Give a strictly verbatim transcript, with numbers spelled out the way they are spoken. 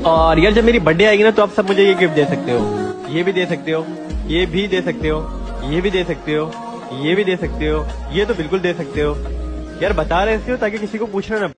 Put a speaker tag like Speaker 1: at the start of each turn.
Speaker 1: और यार जब मेरी बर्थडे आएगी ना तो आप सब मुझे ये गिफ्ट दे सकते हो, ये भी दे सकते हो, ये भी दे सकते हो, ये भी दे सकते हो, ये भी दे सकते हो, ये तो बिल्कुल दे सकते हो। यार बता रहे हो ताकि किसी को पूछना ना